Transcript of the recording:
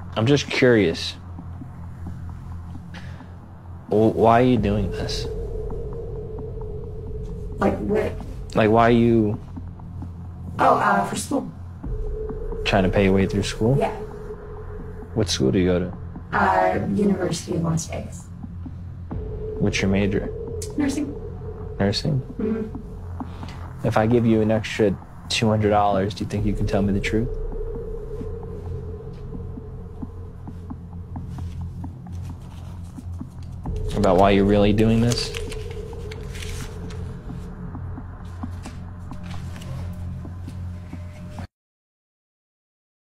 I'm just curious. Why are you doing this? Like what? Like, why are you... Oh, for school. Trying to pay your way through school? Yeah. What school do you go to? University of Las Vegas. What's your major? Nursing. Nursing? Mm-hmm. If I give you an extra $200, do you think you can tell me the truth? About why you're really doing this?